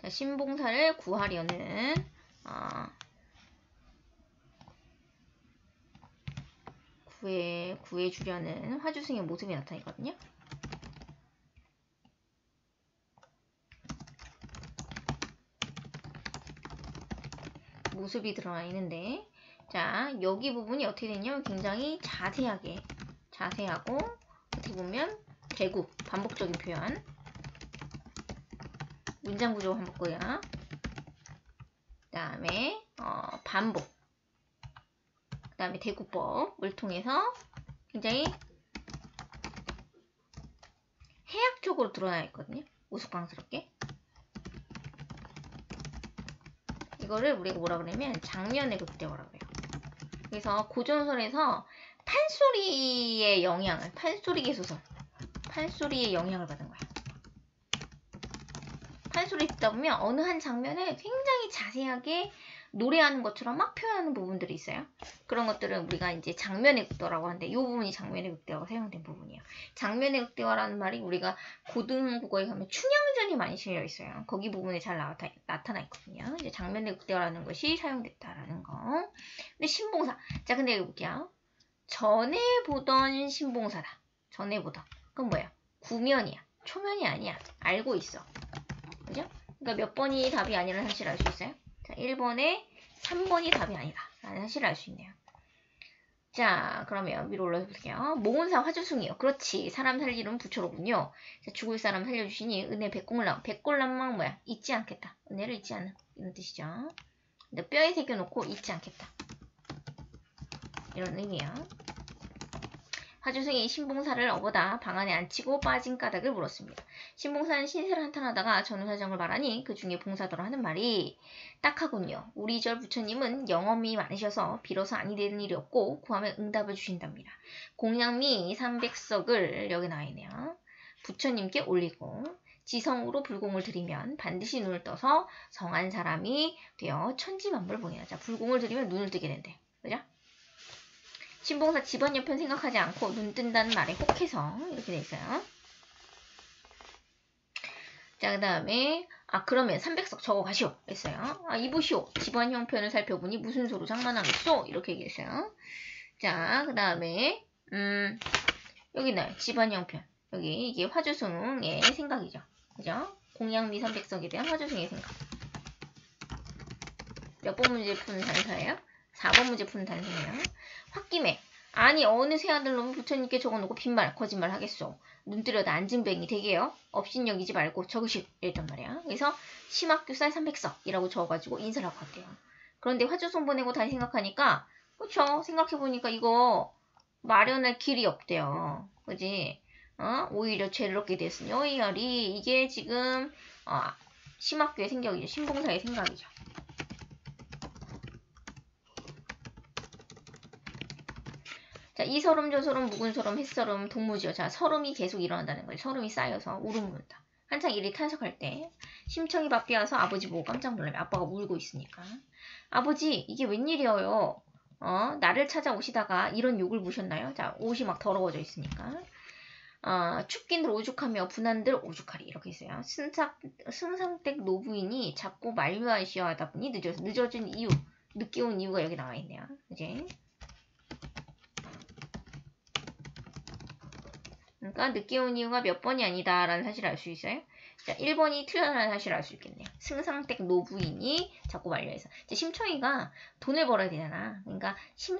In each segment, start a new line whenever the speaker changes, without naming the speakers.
자, 신봉사를 구하려는 구해주려는 화주승의 모습이 나타나거든요. 모습이 드러나 있는데, 자, 여기 부분이 어떻게 되냐면 굉장히 자세하고 어떻게 보면 대구, 반복적인 표현, 문장 구조가 반복고요. 그 다음에 반복, 그 다음에 대구법을 통해서 굉장히 해학적으로 드러나 있거든요. 우스꽝스럽게. 이거를 우리가 뭐라 그러냐면 장면의 극대화라고 해요. 그래서 고전설에서 판소리의 영향을, 판소리의 영향을 받은 거예요. 판소리 듣다 보면 어느 한 장면을 굉장히 자세하게 노래하는 것처럼 막 표현하는 부분들이 있어요. 그런 것들은 우리가 이제 장면의 극대화라고 하는데, 이 부분이 장면의 극대화가 사용된 부분이에요. 장면의 극대화라는 말이 우리가 고등국어에 가면 춘향전이 많이 실려 있어요. 거기 부분에 잘 나타나 있거든요. 이제 장면의 극대화라는 것이 사용됐다라는 거. 근데 신봉사. 자, 근데 여기 볼게요. 전에 보던 신봉사다. 전에 보던. 그건 뭐야? 구면이야. 초면이 아니야. 알고 있어. 그죠? 그러니까 몇 번이 답이 아니라는 사실을 알 수 있어요. 자, 1번에 3번이 답이 아니다 라는 사실을 알 수 있네요. 자, 그러면 위로 올라서 볼게요. 모은사 화주승이요. 그렇지. 사람 살리는 부처로군요. 자, 죽을 사람 살려주시니 은혜 백골남. 백골남망 뭐야? 잊지 않겠다. 은혜를 잊지 않는 이런 뜻이죠. 근데 뼈에 새겨놓고 잊지 않겠다. 이런 의미예요. 화주승이 신봉사를 어보다 방 안에 앉히고 빠진 까닭을 물었습니다. 신봉사는 신세를 한탄하다가 전후사정을 말하니 그 중에 봉사더러 하는 말이 딱하군요. 우리 절 부처님은 영험이 많으셔서 빌어서 아니 되는 일이 없고 구하면 응답을 주신답니다. 공양미 300석을 여기 나와 있네요. 부처님께 올리고 지성으로 불공을 드리면 반드시 눈을 떠서 성한 사람이 되어 천지만물을 봉인하자. 자, 불공을 드리면 눈을 뜨게 된대. 그죠? 신봉사 집안 옆편 생각하지 않고 눈 뜬다는 말에 혹해서 이렇게 돼 있어요. 자, 그 다음에 그러면 300석 적어 가시오 했어요. 이보시오. 집안 형편을 살펴보니 무슨 소로 장난하겠소? 이렇게 얘기했어요. 자, 그 다음에 여기 있나요? 집안 형편. 여기 이게 화주승의 생각이죠. 그죠? 공양미 300석에 대한 화주승의 생각. 몇 번 문제 푸는 단서예요? 4번 문제 푸는 단서예요. 홧김에 아니 어느 새아들놈은 부처님께 적어놓고 빈말 거짓말 하겠소. 눈 뜨려다 앉은뱅이 되게요. 업신여기지 말고 적으시오. 이랬단 말이야. 그래서 심학교살 300석이라고 적어가지고 인사를 하고 갔대요. 그런데 화주승 보내고 다시 생각하니까 그쵸? 생각해보니까 이거 마련할 길이 없대요. 그지? 오히려 죄를 얻게 됐으니 어이열이 이게 지금 심학교의 생각이죠. 신봉사의 생각이죠. 자, 이 서름 저 서름 묵은 서름 햇서름 동무지어. 자, 서름이 계속 일어난다는 거예요. 서름이 쌓여서 울음 문다. 한창 일이 탄식할 때 심청이 밖에 와서 아버지 보고 깜짝 놀라면 아빠가 울고 있으니까 아버지 이게 웬일이에요? 나를 찾아오시다가 이런 욕을 무셨나요? 자, 옷이 막 더러워져 있으니까 춥긴들 오죽하며 분한들 오죽하리 이렇게 있어요. 승상댁 노부인이 자꾸 만류하시어 하다 보니 늦어진 이유, 늦게 온 이유가 여기 나와 있네요. 그지? 그러니까 늦게 온 이유가 몇 번이 아니다라는 사실을 알 수 있어요. 자, 1번이 틀렸다는 사실을 알 수 있겠네요. 승상댁 노부인이 자꾸 만류해서. 이제 심청이가 돈을 벌어야 되잖아. 그러니까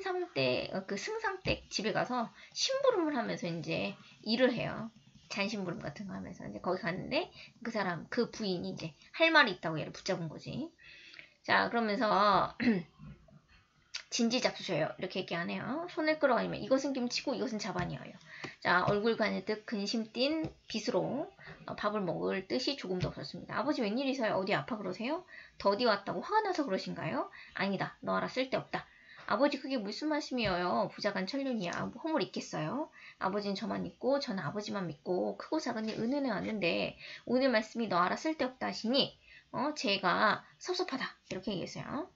승상댁 집에 가서 심부름을 하면서 이제 일을 해요. 잔심부름 같은 거 하면서 이제 거기 갔는데 그 부인이 이제 할 말이 있다고 얘를 붙잡은 거지. 자, 그러면서 진지잡수셔요. 이렇게 얘기하네요. 손을 끌어가면 이것은 김치고 이것은 자반이에요. 자, 얼굴 가느듯 근심 띤 빗으로 밥을 먹을 뜻이 조금도 없었습니다. 아버지 웬일이세요? 어디 아파 그러세요? 더디 왔다고 화가 나서 그러신가요? 아니다. 너하라 쓸데없다. 아버지 그게 무슨 말씀이에요? 부자간 천륜이야. 허물 있겠어요? 아버지는 저만 믿고 저는 아버지만 믿고 크고 작은 일 은은해 왔는데 오늘 말씀이 너하라 쓸데없다 하시니 제가 섭섭하다. 이렇게 얘기했어요.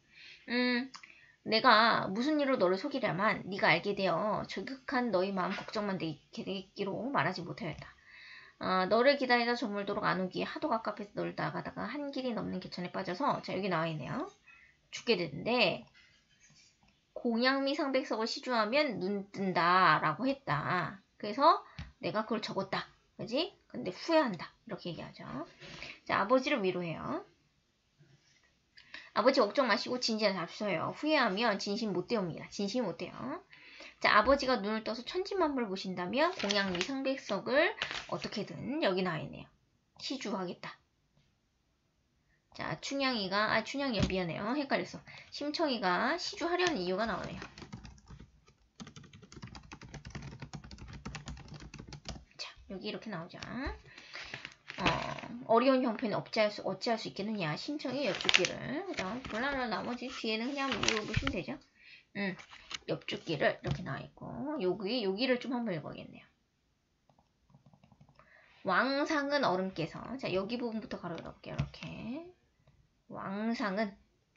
내가 무슨 일로 너를 속이랴만 네가 알게 되어 저격한 너희 마음 걱정만 되기로 말하지 못하였다. 너를 기다리다 저물도록 안 오기에 하도 갑갑해서 널 나가다가 한 길이 넘는 개천에 빠져서 자 여기 나와 있네요. 죽게 되는데 공양미 상백석을 시주하면 눈 뜬다 라고 했다. 그래서 내가 그걸 적었다. 그지? 근데 후회한다. 이렇게 얘기하죠. 자 아버지를 위로해요. 아버지 걱정 마시고 진지한 잡수어요. 후회하면 진심 못 되옵니다. 진심이 못 돼요. 자, 아버지가 눈을 떠서 천지만물을 보신다면 공양미 상백석을 어떻게든 여기 나와 있네요. 시주하겠다. 자, 춘향이야 미안해요. 헷갈렸어. 심청이가 시주하려는 이유가 나오네요. 자, 여기 이렇게 나오죠. 어려운 형편에 어찌할 수 있겠느냐. 심청이 엽죽기를. 물론 나머지 뒤에는 그냥 물어보시면 되죠. 엽죽기를 이렇게 나와있고 여기를 좀 한번 읽어야겠네요. 왕상은 얼음께서 자 여기 부분부터 가로 열어볼게요. 이렇게 왕상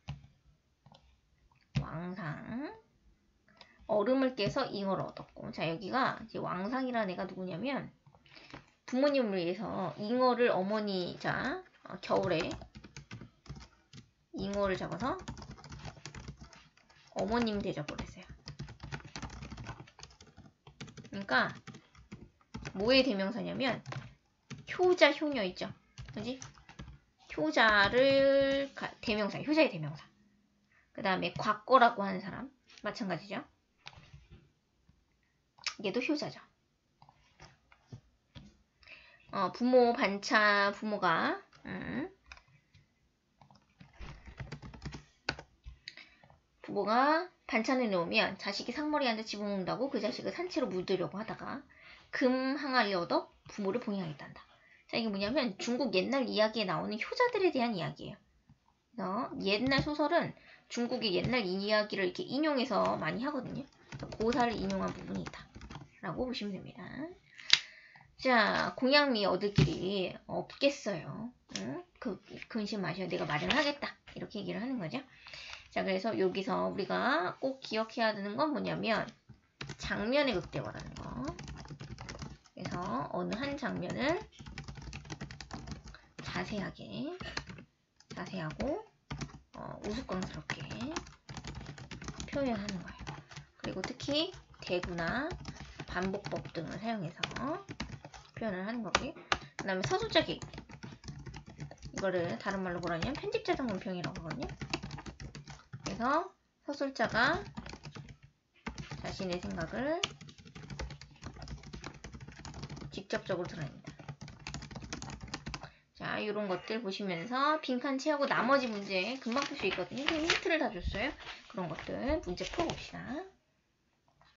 얼음을 깨서 잉어를 얻었고 자 여기가 이제 왕상이라는 애가 누구냐면 부모님을 위해서 잉어를 어머니 겨울에 잉어를 잡아서 어머님 대접을 했어요. 그러니까 뭐의 대명사냐면 효자 효녀 있죠. 그지? 효자의 대명사. 그 다음에 곽거라고 하는 사람 마찬가지죠. 얘도 효자죠. 부모 반찬 부모가 반찬을 놓으면 자식이 상머리에 앉아 집어먹는다고 그 자식을 산채로 물들려고 하다가 금 항아리 얻어 부모를 봉양했단다. 자 이게 뭐냐면 중국 옛날 이야기에 나오는 효자들에 대한 이야기예요. 그래서 옛날 소설은 중국의 옛날 이야기를 이렇게 인용해서 많이 하거든요. 고사를 인용한 부분이 있다. 라고 보시면 됩니다. 자, 공양미 얻을 길이 없겠어요. 근심 마셔. 내가 마련을 하겠다. 이렇게 얘기를 하는 거죠. 자, 그래서 여기서 우리가 꼭 기억해야 되는 건 뭐냐면 장면의 극대화라는 거. 그래서 어느 한 장면을 자세하고 우스꽝스럽게 표현하는 거예요. 그리고 특히 대구나 반복법 등을 사용해서 표현을 하는 거고요. 그 다음에 서술자 개입. 이거를 다른 말로 뭐라냐면 편집자적 문평이라고 하거든요. 그래서 서술자가 자신의 생각을 직접적으로 드러냅니다. 자, 이런 것들 보시면서 빈칸 채우고 나머지 문제 금방 풀 수 있거든요. 힌트를 다 줬어요. 그런 것들 문제 풀어봅시다.